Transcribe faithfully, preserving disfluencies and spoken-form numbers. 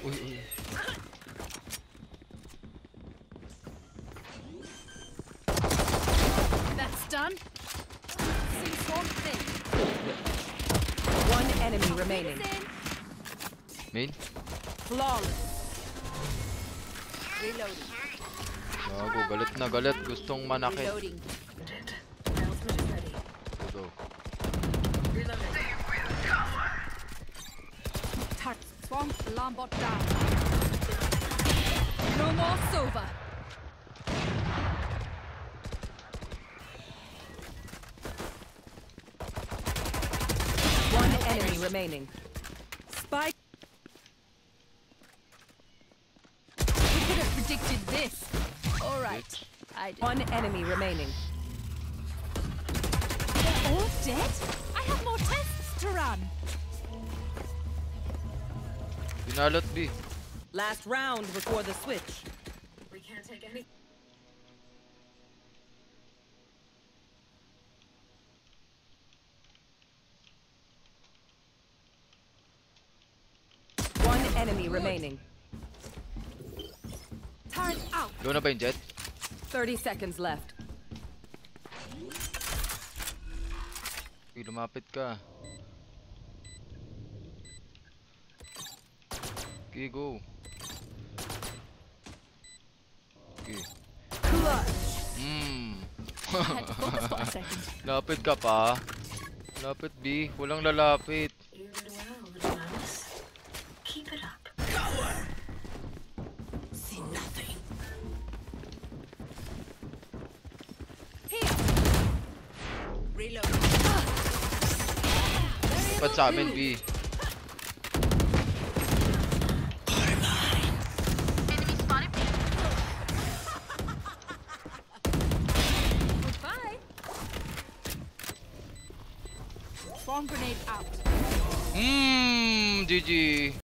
Uy, uy. That's done. See swarm thing. One enemy remaining. Main? Flawless. Reloading. Gago, galit na galit. Gustong manakit. Reloading. Go. Touch. Swarm alarm bot down. No more Sova. One enemy remaining. Spike. We could have predicted this. All right. I did. One enemy remaining. They're all dead? I have more tests to run. Pinalot B. Last round before the switch. We can't take any. One enemy remaining. Turret out. Low na ba yung jet? thirty seconds left. Uy, lumapit ka. Okay, go. Okay. Hmm. I had to focus for a second. Lapit ka pa. Lapit B. Walang lalapit. You did well, little mouse. Keep it up. See nothing. Here. Reload. Ba't sa amin B? Goodbye. Swarm grenade out. Hmm, G G.